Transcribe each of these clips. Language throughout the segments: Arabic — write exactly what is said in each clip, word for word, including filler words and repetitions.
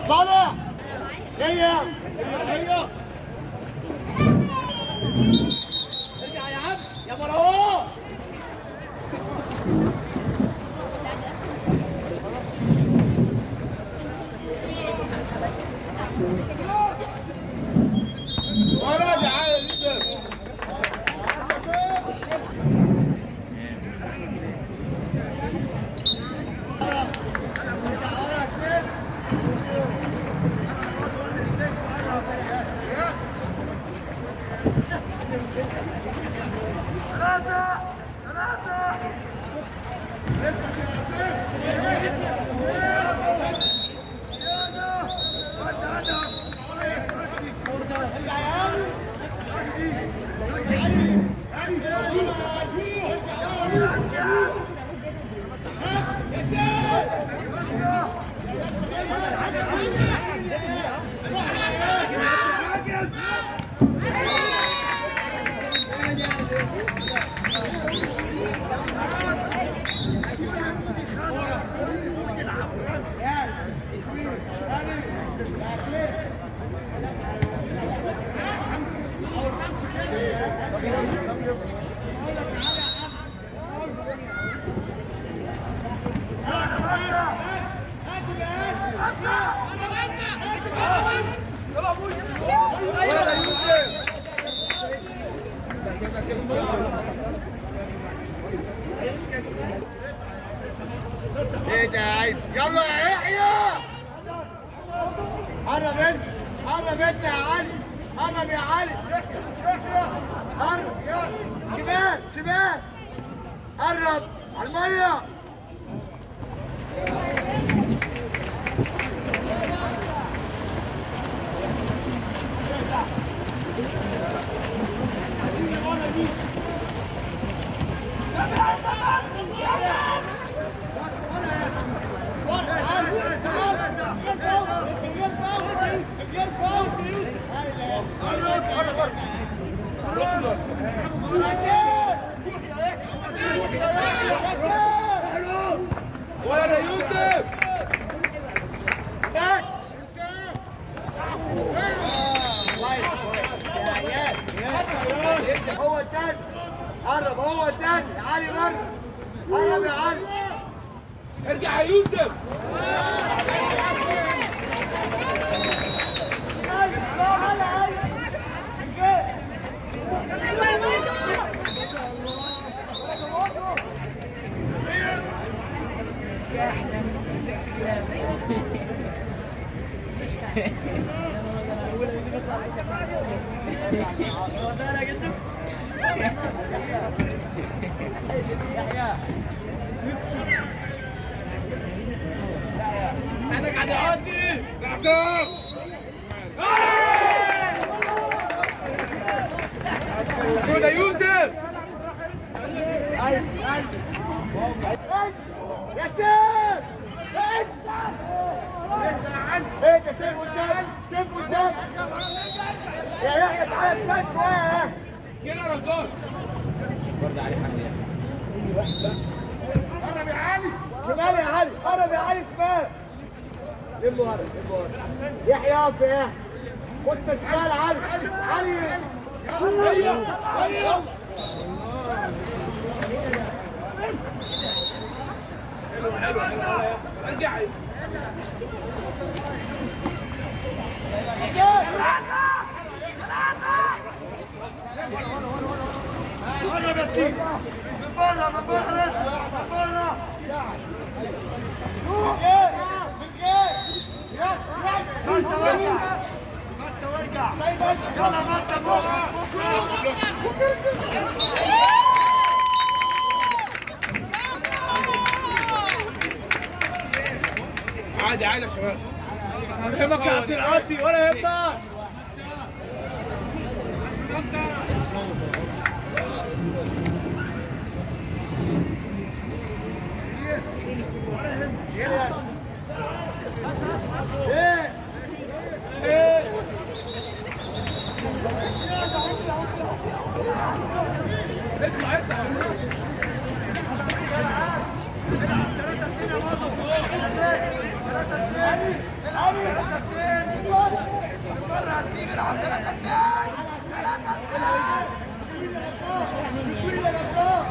طالع هيا هيا ارجع يا عم يا مروان. وراجع على يوسف. ثلاثة ثلاثة اثبت يا ايه ده؟ يلا يا يحيى قرب انت قرب انت يا علي قرب يا علي قرب شمال شمال قرب على الميه ولا يوسف هو الثاني قرب هو الثاني علي بره قرب يا علي ارجع يا يوسف. انا قاعد اعدي خد يا يوسف. يا سيف ايه ده؟ سيف قدام سيف قدام يا يحيى تعالى شمال شويه كده رجال برضه علي حمدي. قرب يا علي شمال يا علي قرب يا علي شمال لمه ورا لمه ورا يحيى اقف يا يحيى بص شمال علي علي هيا هيا ارجع قرب يا ستيف من بره من بره لسه من بره انت وارجع انت وارجع يلا ما انت بوشة عادي عادي يا شباب. يهمك يا عبد العاطي ولا يهمك. ايه ايه اطلع اطلع. ثلاثة اثنين يا مازو ثلاثة اثنين علي مرة هتيجي نلعب ثلاثة اثنين ثلاثة اثنين كل الأبطال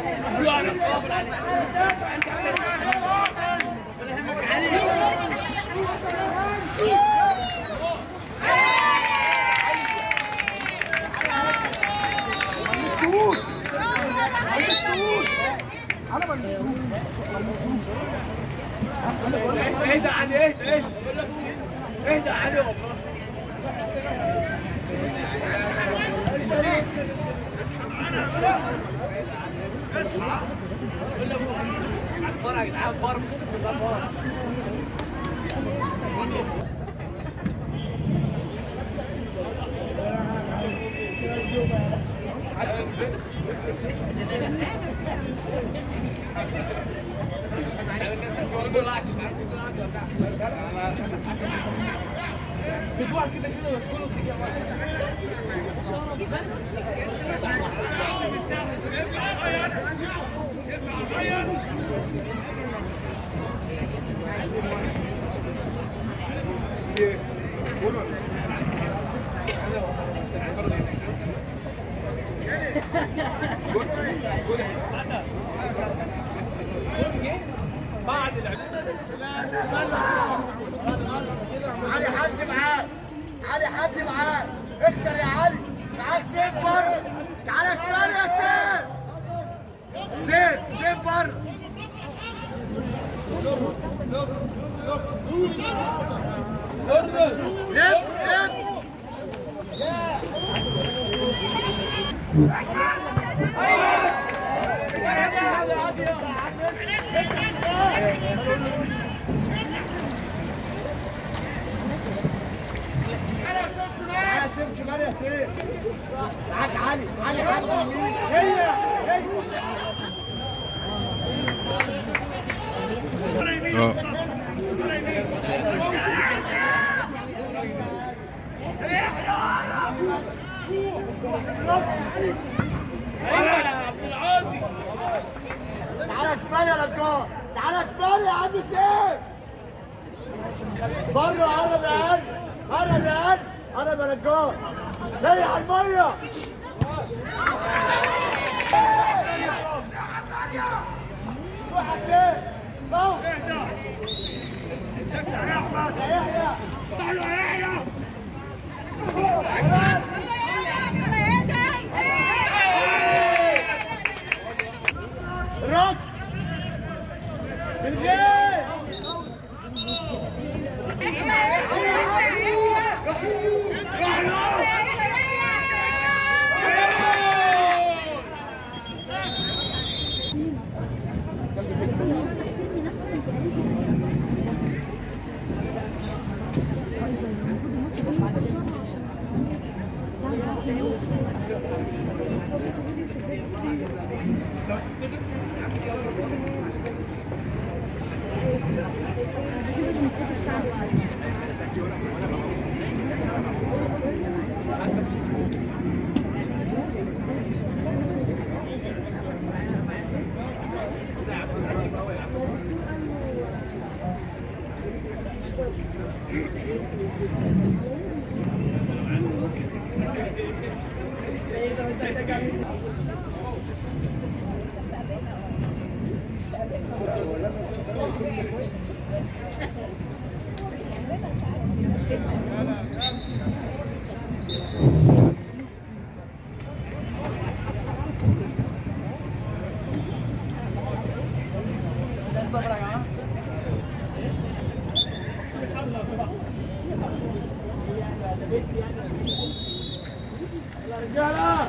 اهدى علي اهدى اهدى اهدى علي والله فرق يا جدعان فرق سيبوها كده كده وادخلوا كده بعد علي حد معاك علي حد معاك اكتر يا علي معاك سيف بره تعالى شمال يا سيف سيف سيف بره لف على سيف شمال يا سيف معاك علي علي حد يمين هي هي تعالى شمال يا نجار تعالى شمال يا عم سيف بره قرب يا قلب قرب يا قلب قرب يا نجار جاي على الميه روح يا سيف روح افتح يا احمد يا يحيى افتح له يا يحيى رد بالجيش ده الصبر يا جماعه رجاله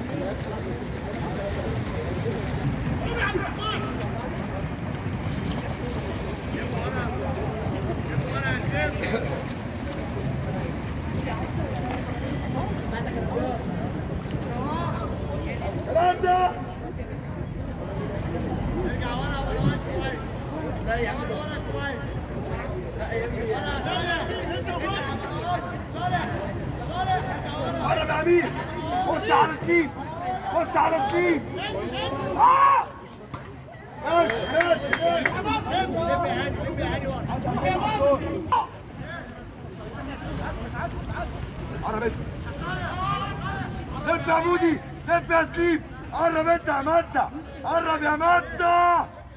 ثلاثة ارجع ورا ورا شوية لا يا عم ورا شوية لا يا ابني صالح صالح ارجع ورا يا امين بص على سليم بص على سليم اه ماشي ماشي ماشي لف لف يا هاني لف يا هاني ورا لف يا مودي، لف يا سليم. قرب انت يا مادة، قرب يا مادة.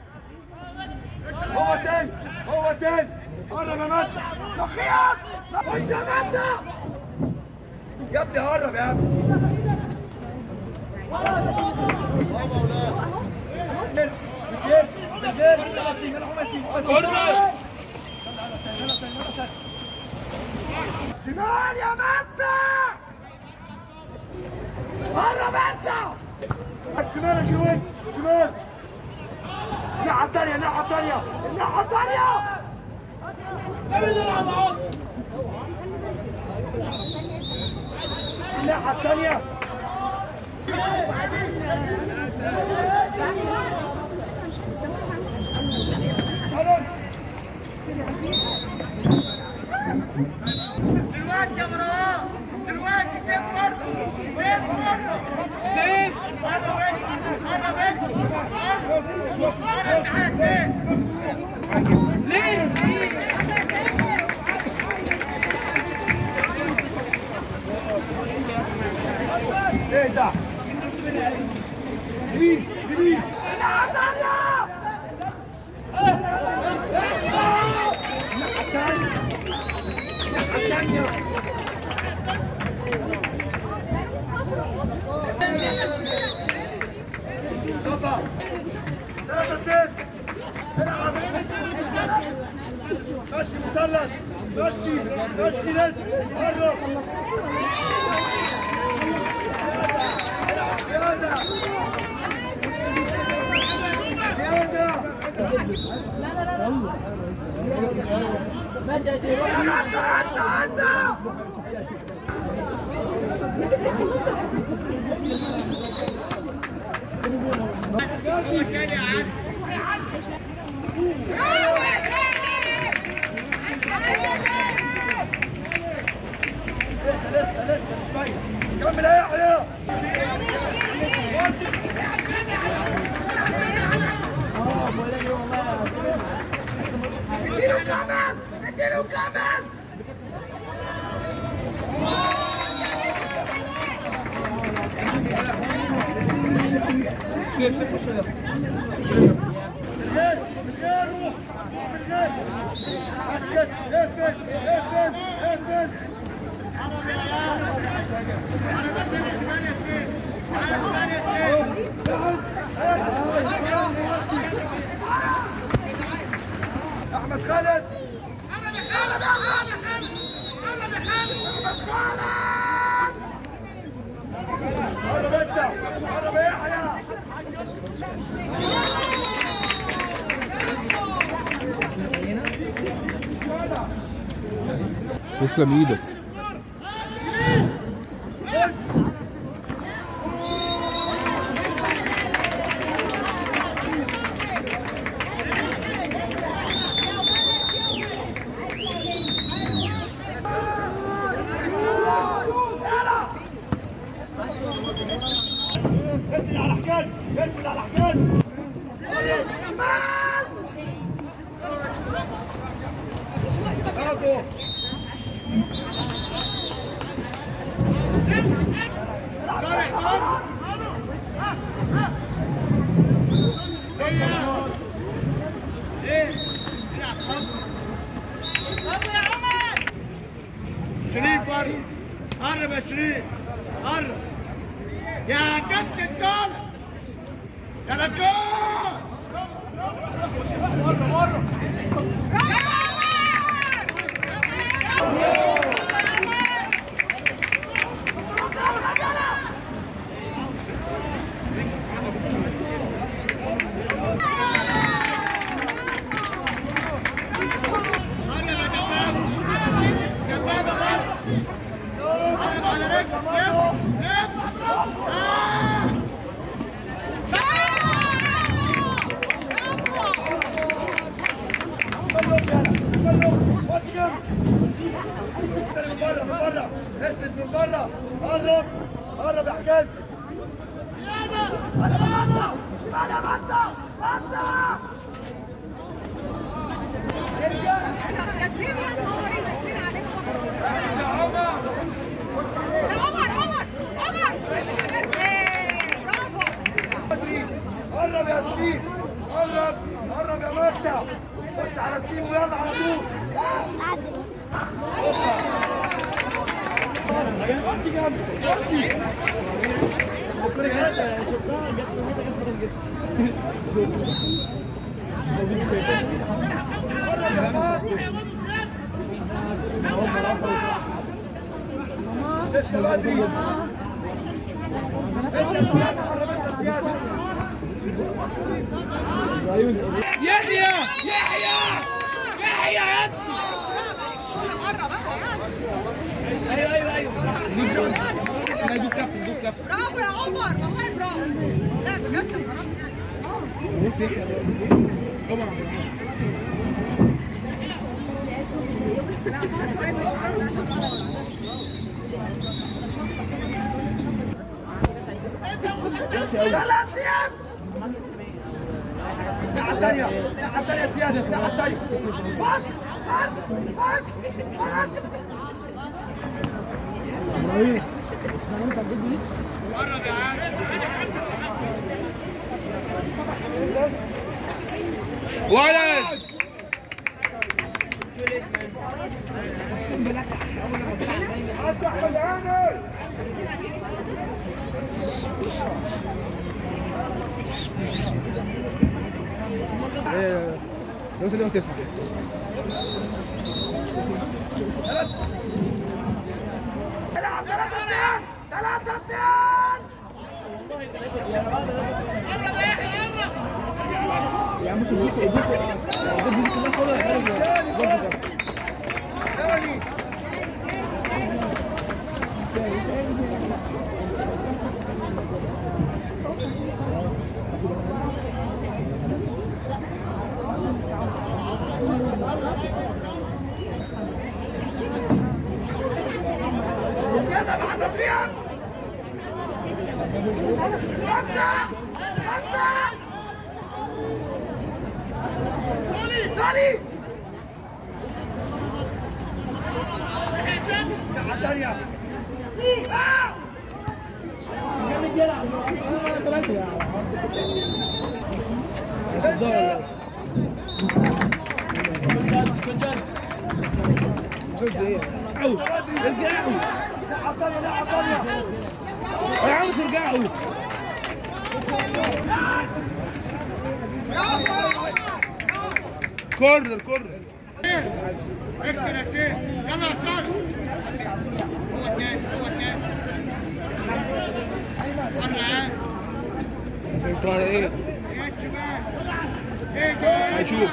هو تاني، هو تاني. قرب يا مادة. نخيط. خش يا مادة. يا ابني قرب يا ابني. اه مولاي. بكير بكير شمال يا مادة. قرب انت. شمال يا شمال شمال. الناحية التانية الناحية التانية الناحية التانية. الناحية التانية. دلوقتي يا مروان، دلوقتي سيب بره، سيب بره، سيب قرب انت، قرب انت، قرب قرب تعالى سيب. ليه؟ ايه ده؟ جديد جديد. الناحية التانية. الناحية التانية. الناحية التانية. كفى. ثلاثة اتنين. العب. مشي مثلث. مشي مشي لسه. قرب. زيادة. زيادة. ماشي يا شيخ. انت انت انت. مكان يا عم. لسه لسه شوية. كمل يا يحيى. اديله كمان اديله كمان. من غير من غير روح من غير. اسكت اقفل اقفل اقفل. احمد خالد. قرب يا خالد قرب يا خالد قرب يا خالد. احمد خالد. قرب انت قرب يا يحيى. تسلم ايدك. اسند على حجاز اسند على حجاز. شمال. برافو. شريف قرب قرب يا شريف قرب يا كابتن صالح يا لكون. مره مره. اسند من بره. قرب قرب يا حجاز. قرب يا مطة. شمال يا مطة. مطة. عمر عمر عمر عمر لسه بدري لسه ثلاثة حرمتها زيادة. يحيى يحيى يحيى يا ابني. ايوه ايوه ايوه انا دوب كابتن دوب كابتن. برافو يا عمر والله برافو. لا بجد برافو. خلاص زياد. الناحية الثانية الناحية الثانية زياد الناحية الثانية. بص بص بص بص. ولد احمد عامر ايه لو تلاتة تسعة العب ثلاثة اثنين ثلاثة اثنين. يا عم شو بيك زيادة مع تضريب. خمسة خمسة. صالي الساعة الثانية. ارجعوا ارجعوا الساعة الثانية الساعة الثانية. يا عم ترجعوا. كورنر كورنر. اكتر يا سيف يلا يا سيف. هو الثاني هو الثاني. انت ايه؟ هيشوف.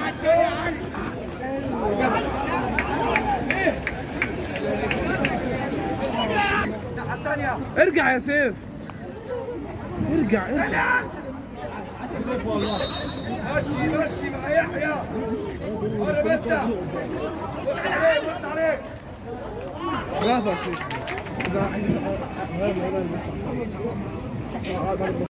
الناحية الثانية. ارجع يا سيف. ارجع ارجع. مشي مشي مع يحيى. قرب انت. بص عليك بص عليك. برافو يا سيف.